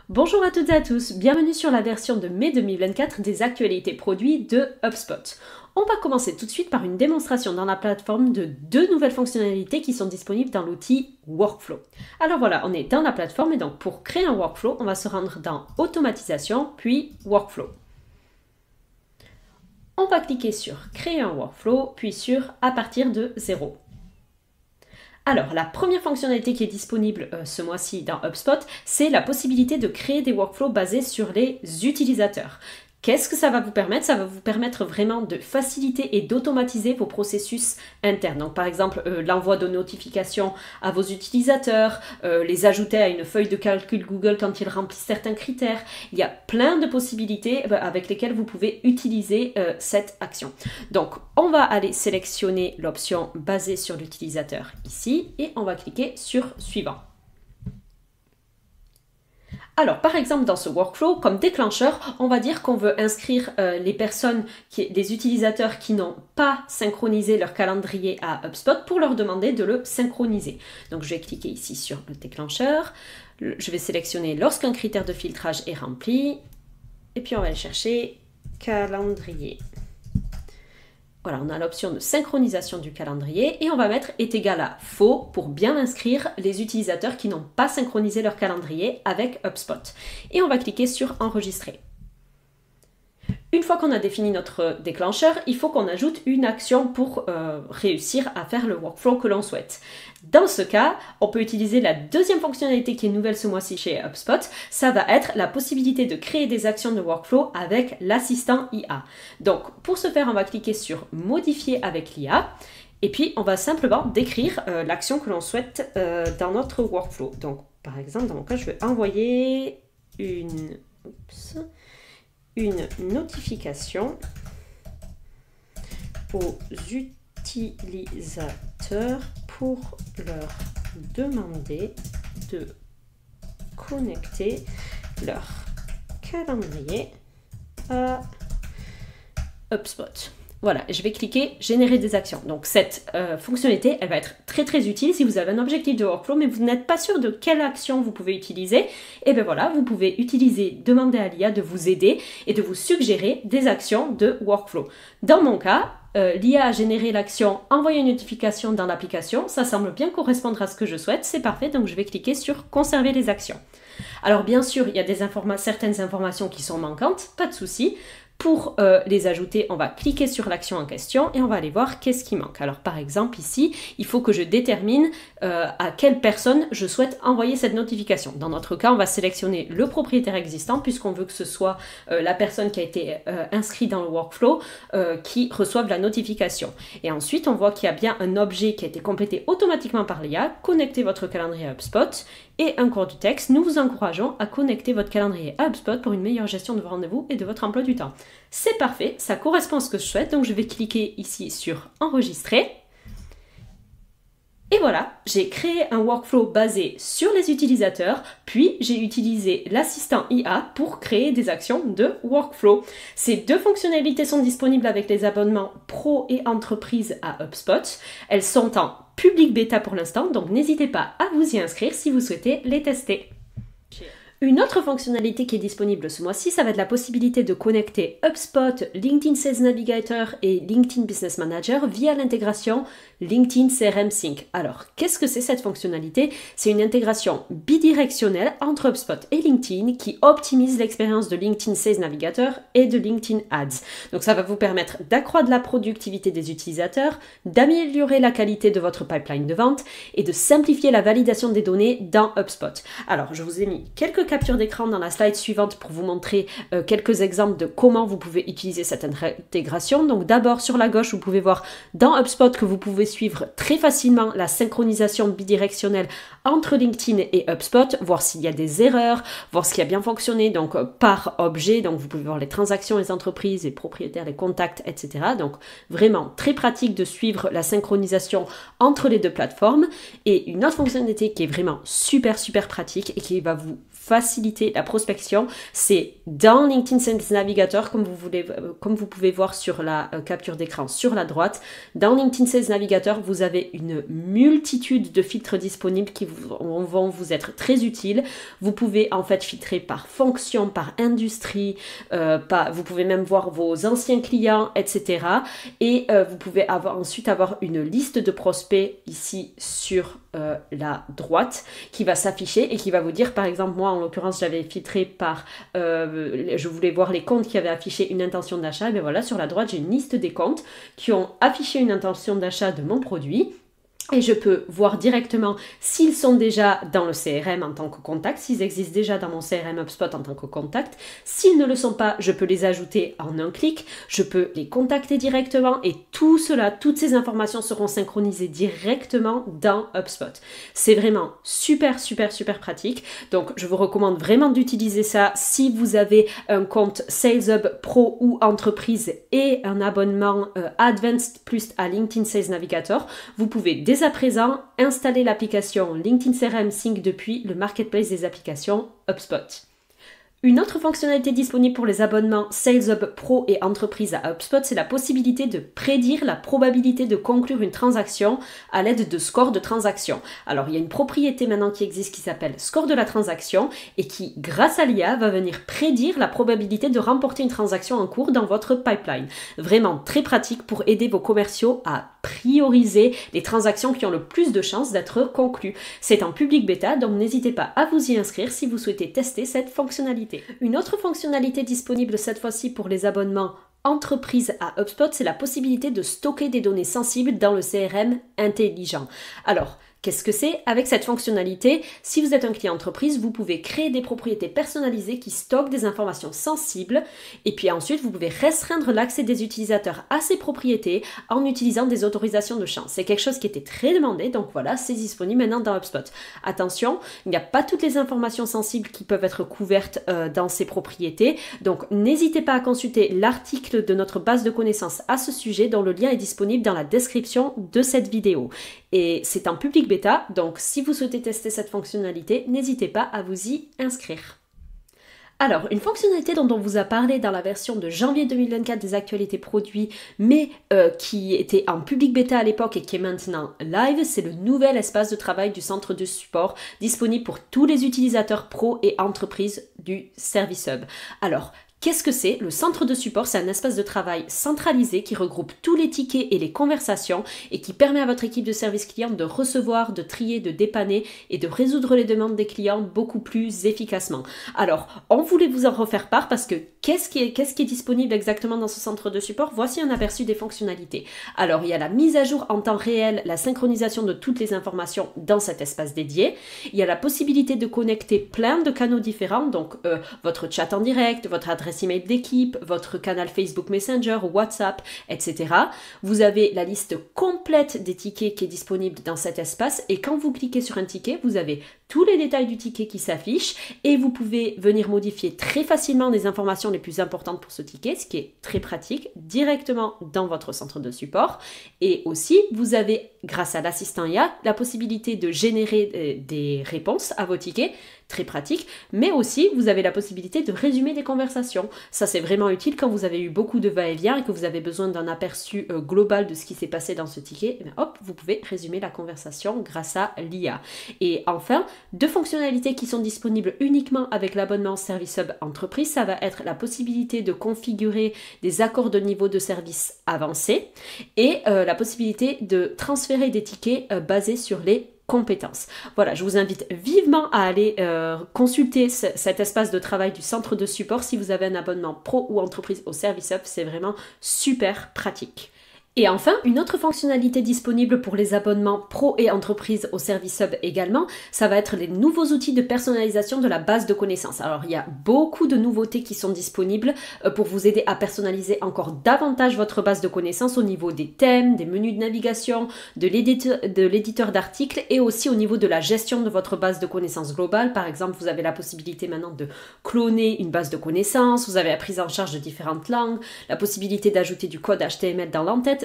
Bonjour à toutes et à tous, bienvenue sur la version de mai 2024 des actualités produits de HubSpot. On va commencer tout de suite par une démonstration dans la plateforme de deux nouvelles fonctionnalités qui sont disponibles dans l'outil Workflow. Alors voilà, on est dans la plateforme et donc pour créer un Workflow, on va se rendre dans Automatisation, puis Workflow. On va cliquer sur Créer un Workflow, puis sur À partir de 0. Alors, la première fonctionnalité qui est disponible ce mois-ci dans HubSpot, c'est la possibilité de créer des workflows basés sur les utilisateurs. Qu'est-ce que ça va vous permettre? Ça va vous permettre vraiment de faciliter et d'automatiser vos processus internes. Donc par exemple, l'envoi de notifications à vos utilisateurs, les ajouter à une feuille de calcul Google quand ils remplissent certains critères. Il y a plein de possibilités avec lesquelles vous pouvez utiliser cette action. Donc on va aller sélectionner l'option basée sur l'utilisateur ici et on va cliquer sur Suivant. Alors, par exemple, dans ce workflow, comme déclencheur, on va dire qu'on veut inscrire les utilisateurs qui n'ont pas synchronisé leur calendrier à HubSpot pour leur demander de le synchroniser. Donc, je vais cliquer ici sur le déclencheur. Je vais sélectionner lorsqu'un critère de filtrage est rempli. Et puis, on va aller chercher calendrier. Voilà, on a l'option de synchronisation du calendrier et on va mettre est égal à faux pour bien inscrire les utilisateurs qui n'ont pas synchronisé leur calendrier avec HubSpot. Et on va cliquer sur enregistrer. Une fois qu'on a défini notre déclencheur, il faut qu'on ajoute une action pour réussir à faire le workflow que l'on souhaite. Dans ce cas, on peut utiliser la deuxième fonctionnalité qui est nouvelle ce mois-ci chez HubSpot. Ça va être la possibilité de créer des actions de workflow avec l'assistant IA. Donc, pour ce faire, on va cliquer sur Modifier avec l'IA. Et puis, on va simplement décrire l'action que l'on souhaite dans notre workflow. Donc, par exemple, dans mon cas, je vais envoyer une notification aux utilisateurs pour leur demander de connecter leur calendrier à HubSpot. Voilà, je vais cliquer Générer des actions. Donc cette fonctionnalité, elle va être très utile si vous avez un objectif de workflow, mais vous n'êtes pas sûr de quelle action vous pouvez utiliser. Et bien voilà, vous pouvez demander à l'IA de vous aider et de vous suggérer des actions de workflow. Dans mon cas, l'IA a généré l'action Envoyer une notification dans l'application. Ça semble bien correspondre à ce que je souhaite. C'est parfait, donc je vais cliquer sur Conserver les actions. Alors bien sûr, il y a certaines informations qui sont manquantes, pas de souci. Pour les ajouter, on va cliquer sur l'action en question et on va aller voir qu'est-ce qui manque. Alors par exemple ici, il faut que je détermine à quelle personne je souhaite envoyer cette notification. Dans notre cas, on va sélectionner le propriétaire existant puisqu'on veut que ce soit la personne qui a été inscrite dans le workflow qui reçoive la notification. Et ensuite, on voit qu'il y a bien un objet qui a été complété automatiquement par l'IA. Connectez votre calendrier à HubSpot et un cours du texte. Nous vous encourageons à connecter votre calendrier à HubSpot pour une meilleure gestion de vos rendez-vous et de votre emploi du temps. C'est parfait, ça correspond à ce que je souhaite, donc je vais cliquer ici sur Enregistrer. Et voilà, j'ai créé un workflow basé sur les utilisateurs, puis j'ai utilisé l'assistant IA pour créer des actions de workflow. Ces deux fonctionnalités sont disponibles avec les abonnements pro et entreprise à HubSpot. Elles sont en public bêta pour l'instant, donc n'hésitez pas à vous y inscrire si vous souhaitez les tester. Une autre fonctionnalité qui est disponible ce mois-ci, ça va être la possibilité de connecter HubSpot, LinkedIn Sales Navigator et LinkedIn Business Manager via l'intégration LinkedIn CRM Sync. Alors, qu'est-ce que c'est cette fonctionnalité? C'est une intégration bidirectionnelle entre HubSpot et LinkedIn qui optimise l'expérience de LinkedIn Sales Navigator et de LinkedIn Ads. Donc, ça va vous permettre d'accroître la productivité des utilisateurs, d'améliorer la qualité de votre pipeline de vente et de simplifier la validation des données dans HubSpot. Alors, je vous ai mis quelques capture d'écran dans la slide suivante pour vous montrer quelques exemples de comment vous pouvez utiliser cette intégration. Donc d'abord sur la gauche, vous pouvez voir dans HubSpot que vous pouvez suivre très facilement la synchronisation bidirectionnelle entre LinkedIn et HubSpot, voir s'il y a des erreurs, voir ce qui a bien fonctionné, donc par objet, donc vous pouvez voir les transactions, les entreprises, les propriétaires, les contacts, etc. Donc vraiment très pratique de suivre la synchronisation entre les deux plateformes. Et une autre fonctionnalité qui est vraiment super pratique et qui va vous faciliter faciliter la prospection, c'est dans LinkedIn Sales Navigator, comme vous pouvez voir sur la capture d'écran sur la droite. Dans LinkedIn Sales Navigator, vous avez une multitude de filtres disponibles qui vont vous être très utiles. Vous pouvez en fait filtrer par fonction, par industrie, vous pouvez même voir vos anciens clients, etc. Et vous pouvez ensuite avoir une liste de prospects ici sur la droite qui va s'afficher et qui va vous dire, par exemple, moi en l'occurrence j'avais filtré par, je voulais voir les comptes qui avaient affiché une intention d'achat, et bien voilà, sur la droite j'ai une liste des comptes qui ont affiché une intention d'achat de mon produit. Et je peux voir directement s'ils sont déjà dans le CRM en tant que contact, s'ils existent déjà dans mon CRM HubSpot en tant que contact. S'ils ne le sont pas, je peux les ajouter en un clic, je peux les contacter directement et tout cela, toutes ces informations seront synchronisées directement dans HubSpot. C'est vraiment super pratique. Donc, je vous recommande vraiment d'utiliser ça si vous avez un compte Sales Hub Pro ou entreprise et un abonnement Advanced Plus à LinkedIn Sales Navigator. Vous pouvez dès à présent installer l'application LinkedIn CRM Sync depuis le marketplace des applications HubSpot. Une autre fonctionnalité disponible pour les abonnements Sales Hub Pro et Entreprise à HubSpot, c'est la possibilité de prédire la probabilité de conclure une transaction à l'aide de scores de transaction. Alors, il y a une propriété maintenant qui existe qui s'appelle score de la transaction et qui, grâce à l'IA, va venir prédire la probabilité de remporter une transaction en cours dans votre pipeline. Vraiment très pratique pour aider vos commerciaux à prioriser les transactions qui ont le plus de chances d'être conclues. C'est en public bêta, donc n'hésitez pas à vous y inscrire si vous souhaitez tester cette fonctionnalité. Une autre fonctionnalité disponible cette fois-ci pour les abonnements entreprise à HubSpot, c'est la possibilité de stocker des données sensibles dans le CRM intelligent. Alors, qu'est-ce que c'est? Avec cette fonctionnalité, si vous êtes un client entreprise, vous pouvez créer des propriétés personnalisées qui stockent des informations sensibles et puis ensuite, vous pouvez restreindre l'accès des utilisateurs à ces propriétés en utilisant des autorisations de champ. C'est quelque chose qui était très demandé, donc voilà, c'est disponible maintenant dans HubSpot. Attention, il n'y a pas toutes les informations sensibles qui peuvent être couvertes dans ces propriétés, donc n'hésitez pas à consulter l'article de notre base de connaissances à ce sujet dont le lien est disponible dans la description de cette vidéo. Et c'est en public bêta, donc si vous souhaitez tester cette fonctionnalité, n'hésitez pas à vous y inscrire. Alors, une fonctionnalité dont on vous a parlé dans la version de janvier 2024 des actualités produits, mais qui était en public bêta à l'époque et qui est maintenant live, c'est le nouvel espace de travail du centre de support disponible pour tous les utilisateurs pro et entreprises du Service Hub. Alors, qu'est-ce que c'est? Le centre de support, c'est un espace de travail centralisé qui regroupe tous les tickets et les conversations et qui permet à votre équipe de service client de recevoir, de trier, de dépanner et de résoudre les demandes des clients beaucoup plus efficacement. Alors, on voulait vous en refaire part parce que qu'est-ce qui est disponible exactement dans ce centre de support? Voici un aperçu des fonctionnalités. Alors, il y a la mise à jour en temps réel, la synchronisation de toutes les informations dans cet espace dédié. Il y a la possibilité de connecter plein de canaux différents, donc votre chat en direct, votre adresse email d'équipe, votre canal Facebook Messenger, WhatsApp, etc. Vous avez la liste complète des tickets qui est disponible dans cet espace et quand vous cliquez sur un ticket, vous avez tous les détails du ticket qui s'affichent et vous pouvez venir modifier très facilement les informations les plus importantes pour ce ticket, ce qui est très pratique, directement dans votre centre de support. Et aussi, vous avez, grâce à l'assistant IA, la possibilité de générer des réponses à vos tickets, très pratique, mais aussi vous avez la possibilité de résumer des conversations. Ça, c'est vraiment utile quand vous avez eu beaucoup de va-et-vient et que vous avez besoin d'un aperçu global de ce qui s'est passé dans ce ticket. Et bien, hop, vous pouvez résumer la conversation grâce à l'IA. Et enfin, deux fonctionnalités qui sont disponibles uniquement avec l'abonnement Service Hub Entreprise, ça va être la possibilité de configurer des accords de niveau de service avancés et la possibilité de transférer des tickets basés sur les compétences. Voilà, je vous invite vivement à aller consulter cet espace de travail du centre de support si vous avez un abonnement pro ou entreprise au Service Hub, c'est vraiment super pratique. Et enfin, une autre fonctionnalité disponible pour les abonnements pro et entreprises au Service Hub également, ça va être les nouveaux outils de personnalisation de la base de connaissances. Alors, il y a beaucoup de nouveautés qui sont disponibles pour vous aider à personnaliser encore davantage votre base de connaissances au niveau des thèmes, des menus de navigation, de l'éditeur d'articles et aussi au niveau de la gestion de votre base de connaissances globale. Par exemple, vous avez la possibilité maintenant de cloner une base de connaissances, vous avez la prise en charge de différentes langues, la possibilité d'ajouter du code HTML dans l'entête.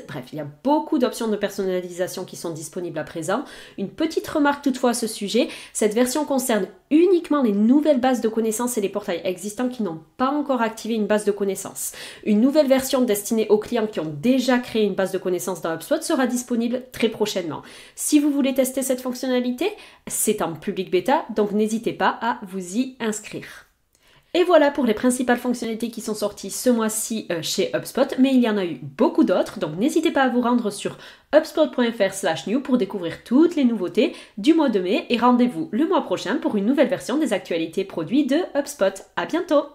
Bref, il y a beaucoup d'options de personnalisation qui sont disponibles à présent. Une petite remarque toutefois à ce sujet, cette version concerne uniquement les nouvelles bases de connaissances et les portails existants qui n'ont pas encore activé une base de connaissances. Une nouvelle version destinée aux clients qui ont déjà créé une base de connaissances dans HubSpot sera disponible très prochainement. Si vous voulez tester cette fonctionnalité, c'est en public bêta, donc n'hésitez pas à vous y inscrire. Et voilà pour les principales fonctionnalités qui sont sorties ce mois-ci chez HubSpot, mais il y en a eu beaucoup d'autres, donc n'hésitez pas à vous rendre sur hubspot.fr/new pour découvrir toutes les nouveautés du mois de mai et rendez-vous le mois prochain pour une nouvelle version des actualités produits de HubSpot. À bientôt!